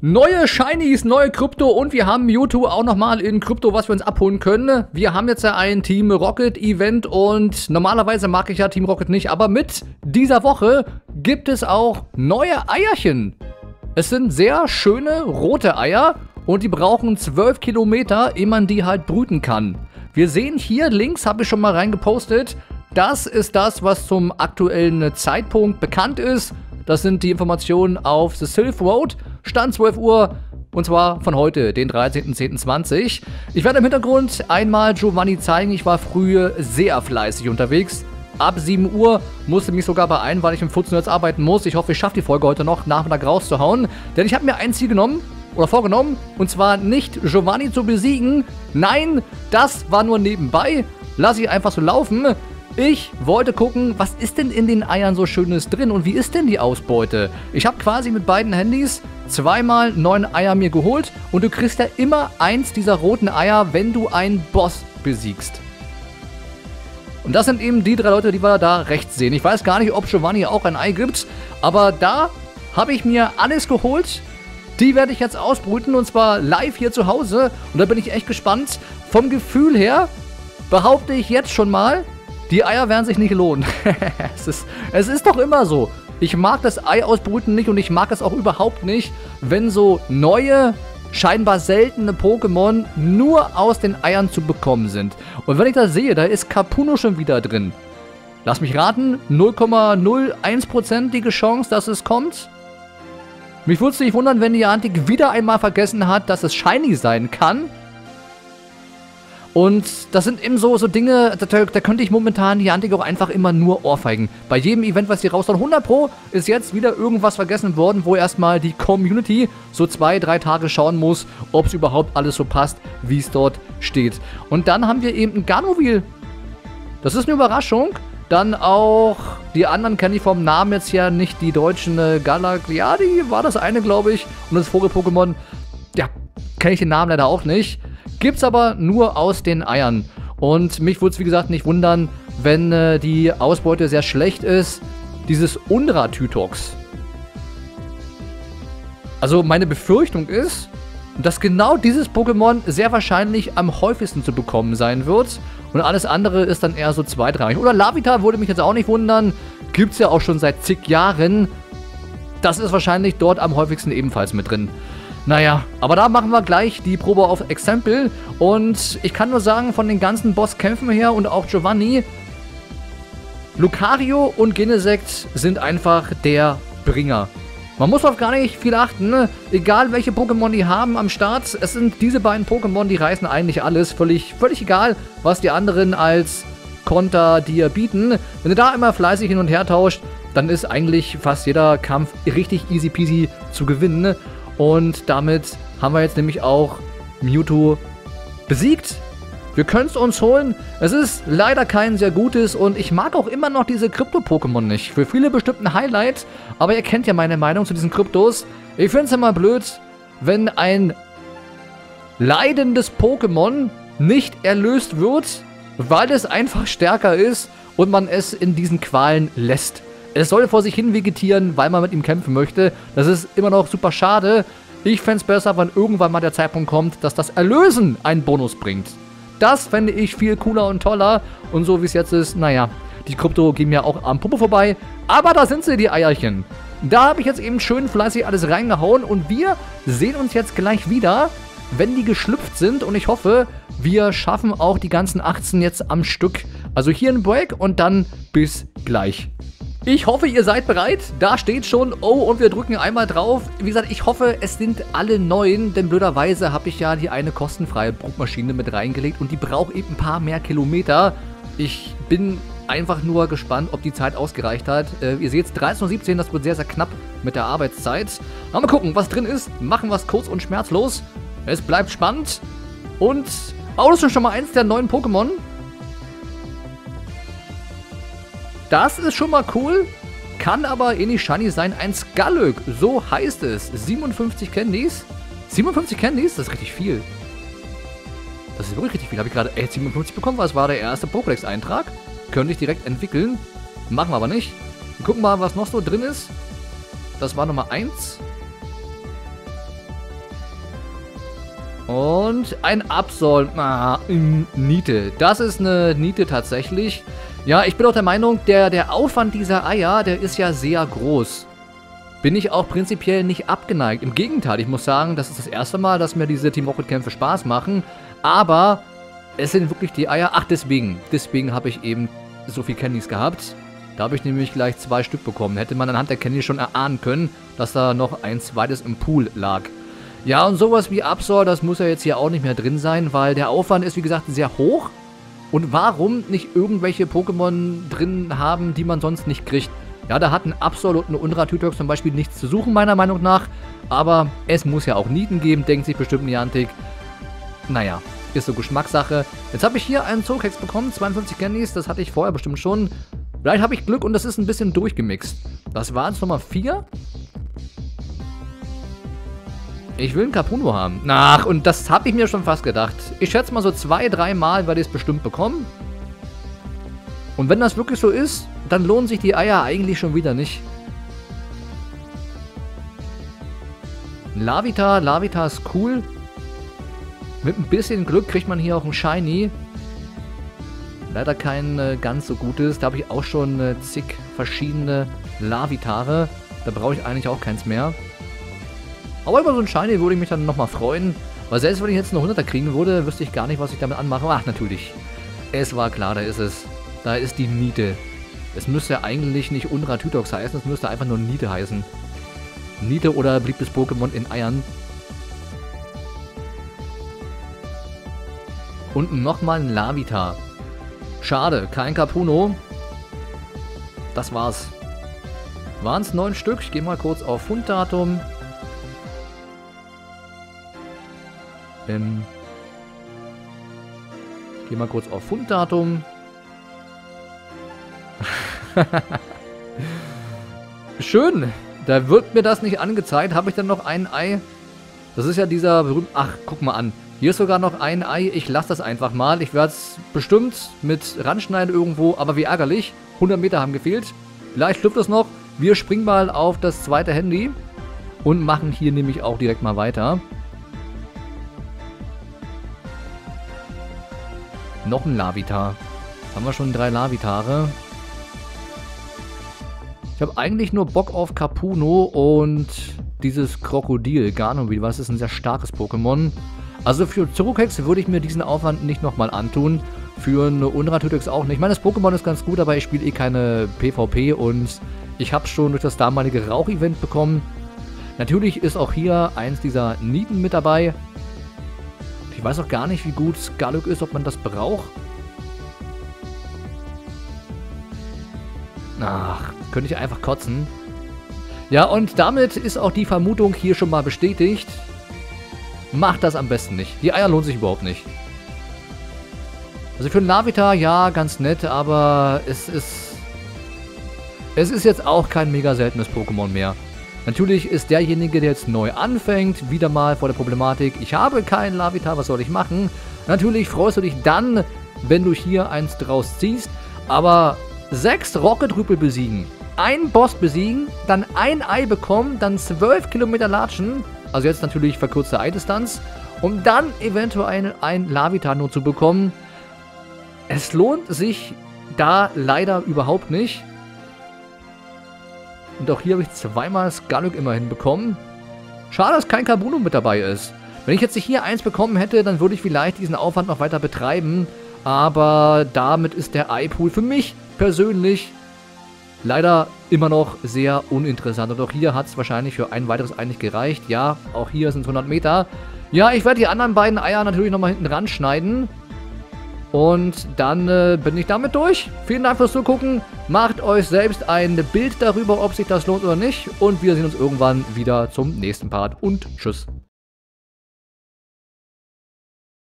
Neue Shinies, neue Krypto und wir haben Mewtwo auch nochmal in Krypto, was wir uns abholen können. Wir haben jetzt ja ein Team Rocket Event und normalerweise mag ich ja Team Rocket nicht, aber mit dieser Woche gibt es auch neue Eierchen. Es sind sehr schöne rote Eier und die brauchen 12 Kilometer, ehe man die halt brüten kann. Wir sehen hier links, habe ich schon mal reingepostet, das ist das, was zum aktuellen Zeitpunkt bekannt ist. Das sind die Informationen auf The Silph Road, Stand 12 Uhr und zwar von heute, den 13.10.20. Ich werde im Hintergrund einmal Giovanni zeigen, ich war früher sehr fleißig unterwegs. Ab 7 Uhr musste mich sogar beeilen, weil ich im 14 Uhr jetzt arbeiten muss. Ich hoffe, ich schaffe die Folge heute noch Nachmittag rauszuhauen, denn ich habe mir ein Ziel genommen oder vorgenommen und zwar nicht Giovanni zu besiegen. Nein, das war nur nebenbei. Lass ich einfach so laufen. Ich wollte gucken, was ist denn in den Eiern so Schönes drin und wie ist denn die Ausbeute? Ich habe quasi mit beiden Handys zweimal 9 Eier mir geholt und du kriegst ja immer eins dieser roten Eier, wenn du einen Boss besiegst. Und das sind eben die 3 Leute, die wir da rechts sehen. Ich weiß gar nicht, ob Giovanni auch ein Ei gibt, aber da habe ich mir alles geholt. Die werde ich jetzt ausbrüten und zwar live hier zu Hause und da bin ich echt gespannt. Vom Gefühl her behaupte ich jetzt schon mal, die Eier werden sich nicht lohnen. es ist doch immer so. Ich mag das Ei ausbrüten nicht und ich mag es auch überhaupt nicht, wenn so neue, scheinbar seltene Pokémon nur aus den Eiern zu bekommen sind. Und wenn ich das sehe, da ist Kapuno schon wieder drin. Lass mich raten, 0,01%ige Chance, dass es kommt. Mich würde es nicht wundern, wenn Niantic wieder einmal vergessen hat, dass es Shiny sein kann. Und das sind eben so Dinge, da könnte ich momentan Niantic auch einfach immer nur ohrfeigen. Bei jedem Event, was die raushauen, 100 Pro ist jetzt wieder irgendwas vergessen worden, wo erstmal die Community so 2-3 Tage schauen muss, ob es überhaupt alles so passt, wie es dort steht. Und dann haben wir eben ein Garnovil. Das ist eine Überraschung. Dann auch, die anderen kenne ich vom Namen jetzt ja nicht, die deutschen Galagliadi war das eine, glaube ich. Und das Vogel-Pokémon, ja, kenne ich den Namen leider auch nicht. Gibt's aber nur aus den Eiern. Und mich würde es, wie gesagt, nicht wundern, wenn die Ausbeute sehr schlecht ist. Dieses Undra-Tytox. Also meine Befürchtung ist, dass genau dieses Pokémon sehr wahrscheinlich am häufigsten zu bekommen sein wird. Und alles andere ist dann eher so zweitrangig. Oder Larvitar würde mich jetzt auch nicht wundern. Gibt's ja auch schon seit zig Jahren. Das ist wahrscheinlich dort am häufigsten ebenfalls mit drin. Naja, aber da machen wir gleich die Probe auf Exempel. Und ich kann nur sagen, von den ganzen Bosskämpfen her und auch Giovanni, Lucario und Genesect sind einfach der Bringer. Man muss auf gar nicht viel achten, ne? Egal welche Pokémon die haben am Start, es sind diese beiden Pokémon, die reißen eigentlich alles. Völlig egal, was die anderen als Konter dir bieten. Wenn du da immer fleißig hin und her tauscht, dann ist eigentlich fast jeder Kampf richtig easy peasy zu gewinnen. Und damit haben wir jetzt nämlich auch Mewtwo besiegt. Wir können es uns holen. Es ist leider kein sehr gutes und ich mag auch immer noch diese Krypto-Pokémon nicht. Für viele bestimmt ein Highlight, aber ihr kennt ja meine Meinung zu diesen Kryptos. Ich finde es immer blöd, wenn ein leidendes Pokémon nicht erlöst wird, weil es einfach stärker ist und man es in diesen Qualen lässt. Es soll vor sich hin vegetieren, weil man mit ihm kämpfen möchte. Das ist immer noch super schade. Ich fände es besser, wenn irgendwann mal der Zeitpunkt kommt, dass das Erlösen einen Bonus bringt. Das fände ich viel cooler und toller. Und so wie es jetzt ist, naja, die Krypto gehen mir auch am Puppe vorbei. Aber da sind sie, die Eierchen. Da habe ich jetzt eben schön fleißig alles reingehauen. Und wir sehen uns jetzt gleich wieder, wenn die geschlüpft sind. Und ich hoffe, wir schaffen auch die ganzen 18 jetzt am Stück. Also hier ein Break und dann bis gleich. Ich hoffe, ihr seid bereit. Da steht schon. Oh, und wir drücken einmal drauf. Wie gesagt, ich hoffe, es sind alle 9, denn blöderweise habe ich ja die eine kostenfreie Brutmaschine mit reingelegt und die braucht eben ein paar mehr Kilometer. Ich bin einfach nur gespannt, ob die Zeit ausgereicht hat. Ihr seht 13:17 Uhr, das wird sehr, sehr knapp mit der Arbeitszeit. Mal gucken, was drin ist. Machen wir es kurz und schmerzlos. Es bleibt spannend. Und, oh, das ist schon mal eins der neuen Pokémon. Das ist schon mal cool, kann aber eh nicht shiny sein. Ein Skalög, so heißt es. 57 Candies. 57 Candies, das ist richtig viel. Das ist wirklich richtig viel. Habe ich gerade 57 bekommen, weil es war der erste Pokédex-Eintrag. Könnte ich direkt entwickeln. Machen wir aber nicht. Wir gucken mal, was noch so drin ist. Das war Nummer 1. Und ein Absol. Niete. Das ist eine Niete tatsächlich. Ja, ich bin auch der Meinung, der Aufwand dieser Eier, der ist ja sehr groß. Bin ich auch prinzipiell nicht abgeneigt. Im Gegenteil, ich muss sagen, das ist das erste Mal, dass mir diese Team Rocket-Kämpfe Spaß machen. Aber es sind wirklich die Eier. Ach, deswegen habe ich eben so viel Candies gehabt. Da habe ich nämlich gleich 2 Stück bekommen. Hätte man anhand der Candies schon erahnen können, dass da noch ein zweites im Pool lag. Ja, und sowas wie Absol, das muss ja jetzt hier auch nicht mehr drin sein, weil der Aufwand ist, wie gesagt, sehr hoch. Und warum nicht irgendwelche Pokémon drin haben, die man sonst nicht kriegt? Ja, da hat ein Absol und eine Unratütox zum Beispiel nichts zu suchen, meiner Meinung nach. Aber es muss ja auch Nieten geben, denkt sich bestimmt Niantic. Naja, ist so Geschmackssache. Jetzt habe ich hier einen Zokex bekommen, 52 Candies, das hatte ich vorher bestimmt schon. Vielleicht habe ich Glück und das ist ein bisschen durchgemixt. Das waren es Nummer 4. Ich will einen Capuno haben. Ach, und das habe ich mir schon fast gedacht. Ich schätze mal so 2-3 Mal werde ich es bestimmt bekommen. Und wenn das wirklich so ist, dann lohnen sich die Eier eigentlich schon wieder nicht. Larvitar ist cool. Mit ein bisschen Glück kriegt man hier auch ein Shiny. Leider kein ganz so gutes. Da habe ich auch schon zig verschiedene Larvitare. Da brauche ich eigentlich auch keins mehr. Aber über so ein Shiny würde ich mich dann nochmal freuen. Weil selbst wenn ich jetzt eine 100er kriegen würde, wüsste ich gar nicht, was ich damit anmache. Ach, natürlich. Es war klar, da ist es. Da ist die Niete. Es müsste eigentlich nicht Unratütox heißen, es müsste einfach nur Niete heißen. Niete oder beliebtes Pokémon in Eiern. Und nochmal ein Larvitar. Schade, kein Capuno. Das war's. Waren es 9 Stück? Ich gehe mal kurz auf Funddatum. Ich gehe mal kurz auf Funddatum. Schön. Da wird mir das nicht angezeigt. Habe ich dann noch ein Ei? Das ist ja dieser berühmte... Ach, guck mal an. Hier ist sogar noch ein Ei. Ich lasse das einfach mal. Ich werde es bestimmt mit ranschneiden irgendwo. Aber wie ärgerlich. 100 Meter haben gefehlt. Vielleicht schlüpft es noch. Wir springen mal auf das zweite Handy. Und machen hier nämlich auch direkt mal weiter. Noch ein Larvitar. Haben wir schon 3 Larvitare. Ich habe eigentlich nur Bock auf Capuno und dieses Krokodil. Garnovil, was ist ein sehr starkes Pokémon. Also für Zokex würde ich mir diesen Aufwand nicht nochmal antun. Für eine Unratütox auch nicht. Ich meine, das Pokémon ist ganz gut, aber ich spiele eh keine PvP und ich habe es schon durch das damalige Rauch-Event bekommen. Natürlich ist auch hier eins dieser Nieten mit dabei. Ich weiß auch gar nicht, wie gut Skaluk ist, ob man das braucht. Ach, könnte ich einfach kotzen. Ja, und damit ist auch die Vermutung hier schon mal bestätigt. Macht das am besten nicht. Die Eier lohnen sich überhaupt nicht. Also für ein Larvitar, ja, ganz nett, aber es ist jetzt auch kein mega seltenes Pokémon mehr. Natürlich ist derjenige, der jetzt neu anfängt, wieder mal vor der Problematik, ich habe keinen Larvitar, was soll ich machen? Natürlich freust du dich dann, wenn du hier eins draus ziehst, aber 6 Rocket-Rüpel besiegen, einen Boss besiegen, dann ein Ei bekommen, dann 12 Kilometer latschen, also jetzt natürlich verkürzte Eidistanz, um dann eventuell ein Larvitar nur zu bekommen. Es lohnt sich da leider überhaupt nicht. Und auch hier habe ich zweimal Skaluk immerhin bekommen. Schade, dass kein Capuno mit dabei ist. Wenn ich jetzt hier eins bekommen hätte, dann würde ich vielleicht diesen Aufwand noch weiter betreiben. Aber damit ist der Ei-Pool für mich persönlich leider immer noch sehr uninteressant. Und auch hier hat es wahrscheinlich für ein weiteres Ei nicht gereicht. Ja, auch hier sind es 100 Meter. Ja, ich werde die anderen beiden Eier natürlich nochmal hinten ran schneiden. Und dann bin ich damit durch. Vielen Dank fürs Zugucken. Macht euch selbst ein Bild darüber, ob sich das lohnt oder nicht. Und wir sehen uns irgendwann wieder zum nächsten Part. Und tschüss.